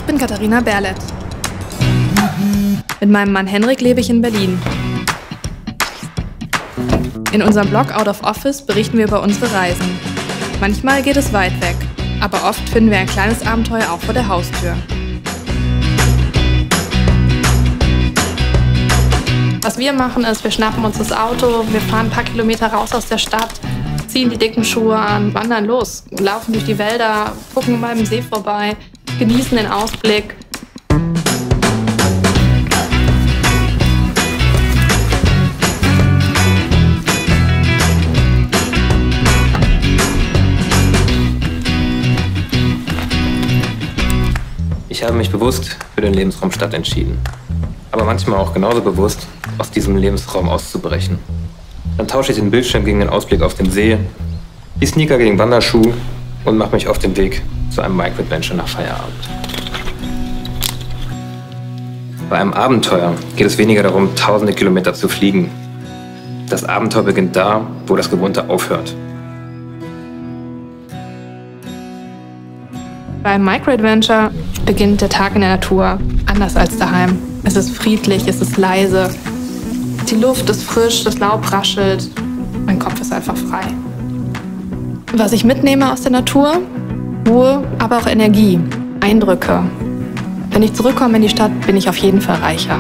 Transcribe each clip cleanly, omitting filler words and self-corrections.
Ich bin Katharina Berlet. Mit meinem Mann Henrik lebe ich in Berlin. In unserem Blog Out of Office berichten wir über unsere Reisen. Manchmal geht es weit weg, aber oft finden wir ein kleines Abenteuer auch vor der Haustür. Was wir machen ist, wir schnappen uns das Auto, wir fahren ein paar Kilometer raus aus der Stadt, ziehen die dicken Schuhe an, wandern los, laufen durch die Wälder, gucken mal im See vorbei, genießen den Ausblick. Ich habe mich bewusst für den Lebensraum Stadt entschieden. Aber manchmal auch genauso bewusst, aus diesem Lebensraum auszubrechen. Dann tausche ich den Bildschirm gegen den Ausblick auf den See, die Sneaker gegen Wanderschuh und mache mich auf den Weg zu einem Micro-Adventure nach Feierabend. Bei einem Abenteuer geht es weniger darum, tausende Kilometer zu fliegen. Das Abenteuer beginnt da, wo das Gewohnte aufhört. Beim Micro-Adventure beginnt der Tag in der Natur, anders als daheim. Es ist friedlich, es ist leise, die Luft ist frisch, das Laub raschelt, mein Kopf ist einfach frei. Was ich mitnehme aus der Natur? Ruhe, aber auch Energie, Eindrücke. Wenn ich zurückkomme in die Stadt, bin ich auf jeden Fall reicher.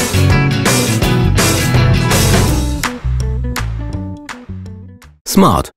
Smart.